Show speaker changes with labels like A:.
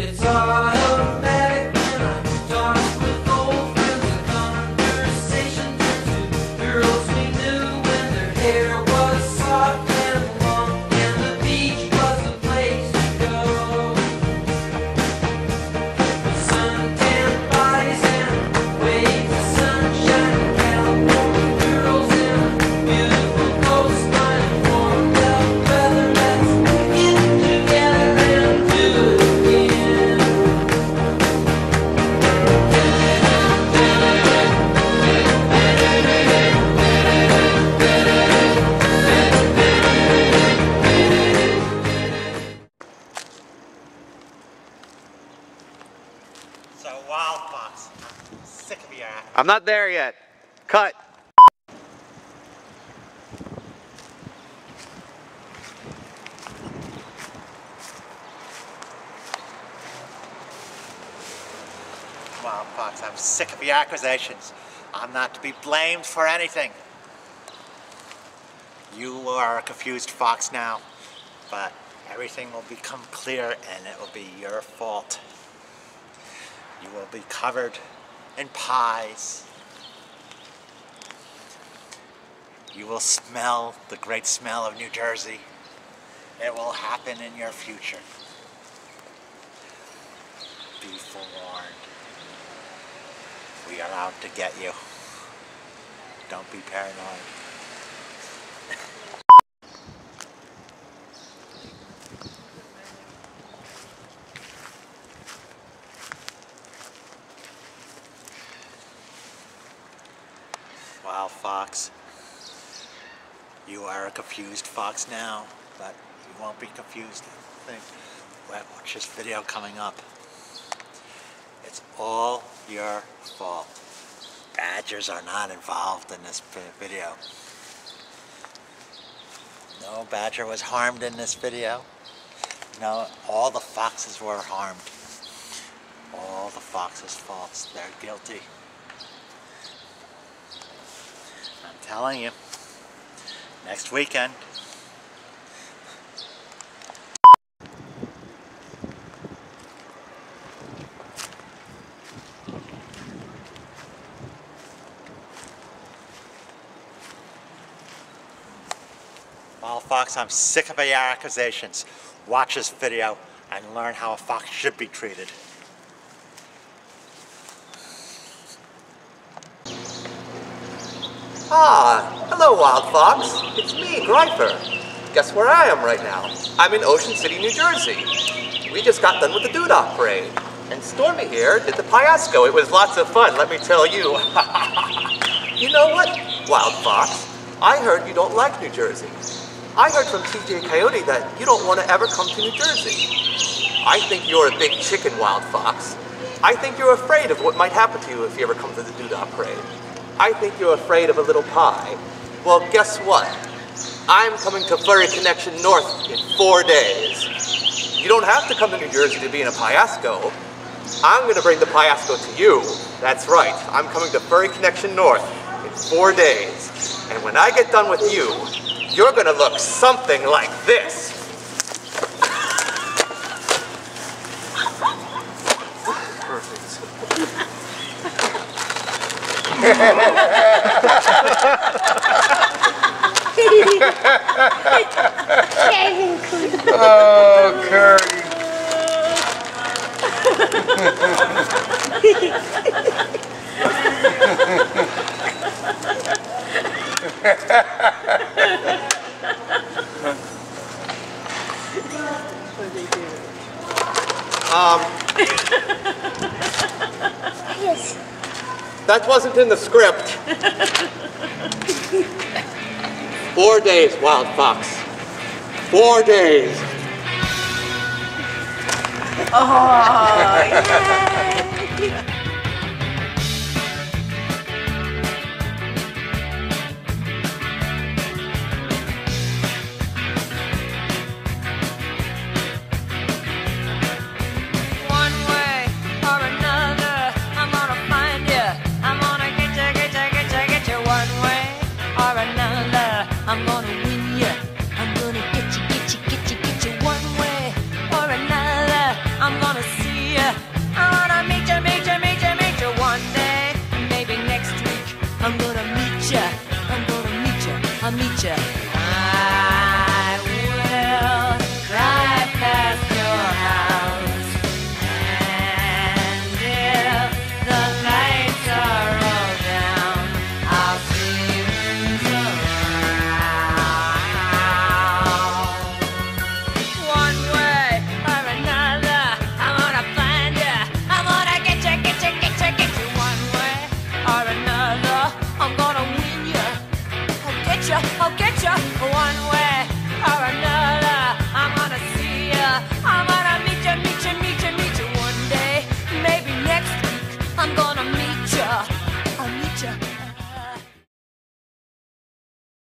A: It's automatic when I talk with old friends. The conversation turns to girls we knew when their hair was soft and long, and the beach was the place to go. Suntan bodies and waves of sunshine, California girls in a beautiful coastline, warmed up weather. Let's get together and do it again.
B: So Wildfox, I'm sick of your act.
C: I'm not there yet. Cut.
B: Wildfox, I'm sick of your accusations. I'm not to be blamed for anything. You are a confused fox now, but everything will become clear and it will be your fault. You will be covered in pies. You will smell the great smell of New Jersey. It will happen in your future. Be forewarned. We are out to get you. Don't be paranoid. Wildfox, you are a confused fox now, but you won't be confused. Watch this video coming up. It's all your fault. Badgers are not involved in this video. No badger was harmed in this video. No, all the foxes were harmed. All the foxes' faults. They're guilty. I'm telling you, next weekend. Wildfox, I'm sick of your accusations. Watch this video and learn how a fox should be treated.
D: Ah, hello Wildfox. It's me, Greifer. Guess where I am right now? I'm in Ocean City, New Jersey. We just got done with the Doodah Parade. And Stormy here did the Fiasco. It was lots of fun, let me tell you. You know what, Wildfox? I heard you don't like New Jersey. I heard from TJ Coyote that you don't want to ever come to New Jersey. I think you're a big chicken, Wildfox. I think you're afraid of what might happen to you if you ever come to the Doodah Parade. I think you're afraid of a little pie. Well, guess what? I'm coming to Furry Connection North in 4 days. You don't have to come to New Jersey to be in a Fiasco. I'm going to bring the Fiasco to you. That's right. I'm coming to Furry Connection North in 4 days. And when I get done with you, you're going to look something like this. Perfect.
C: Oh, Curdy.
D: Yes. That wasn't in the script. 4 days, Wildfox. 4 days.
E: Oh, yay!
A: I'm gonna win ya. I'm gonna get you one way or another. I'm gonna see
E: I'm gonna meet ya. I'm gonna meet ya. I'll meet ya.